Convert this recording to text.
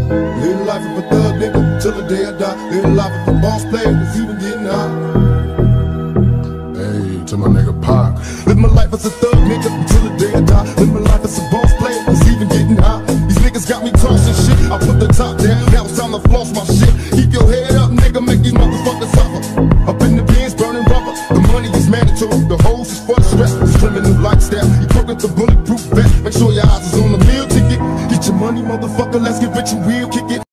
Live life of a thug nigga till the day I die. Live life of a boss player that's even getting high. Hey, to my nigga Pac. Live my life as a thug nigga till the day I die. Live my life as a boss player that's even getting high. These niggas got me tossing shit. I put the top down, now it's time to floss my shit. Keep your head up, nigga, make these motherfuckers suffer. Up in the bins, burning rubber. The money is mandatory, the hoes is for the stress. It's criminal lifestyle, you crook with the bulletproof vest. Make sure your eyes is on the meal ticket. Get your money, motherfucker, let's get rich and real, kick it.